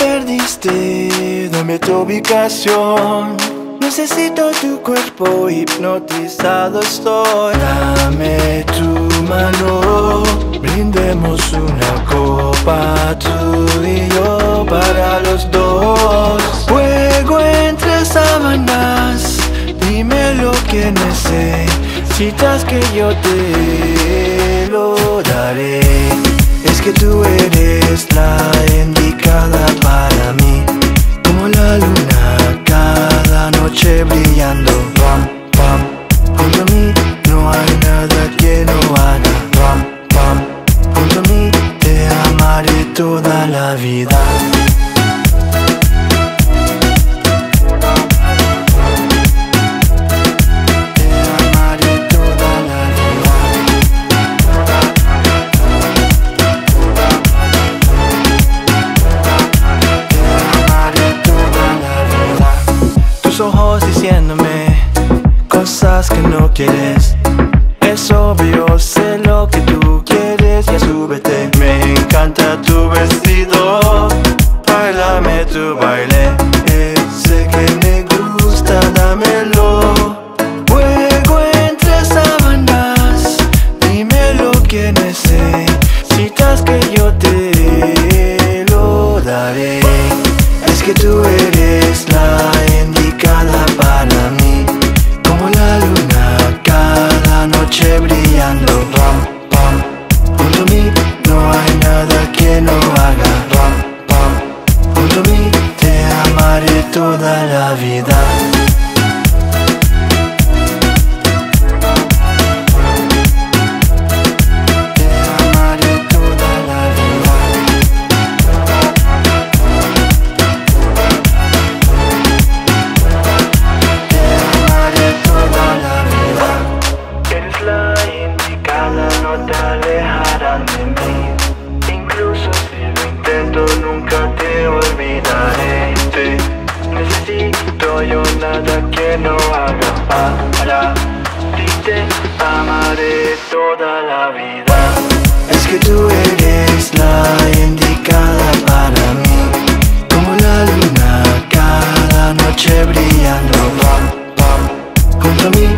perdiste, dame tu ubicación. Necesito tu cuerpo, hipnotizado estoy. Dame tu mano, brindemos una copa, tú y yo para los dos. Fuego entre sábanas, dime lo que necesitas que yo te lo daré. Es que tú eres la indicada para mí, como la luna cada noche brillando. Pam, pam, junto a mí no hay nada que no haga. Pam, pam, junto a mí te amaré toda la vida. Ojos diciéndome cosas que no quieres. Es obvio, sé lo que tú quieres. Ya súbete, me encanta tu vestido. Báilame tu baile, ese que me gusta, dámelo. Fuego entre sábanas, dime lo que necesitas que yo te lo daré. Es que tú eres la indicada para mí, como la luna cada noche brillando. Ram, pam, junto a mí no hay nada que no haga. Ram, pam, junto a mí te amaré toda la vida. No te alejarán de mí, incluso si lo intento nunca te olvidaré. Te necesito, yo nada que no haga para ti, te amaré toda la vida. Es que tú eres la indicada para mí, como la luna cada noche brillando. Pam, pam, junto a mí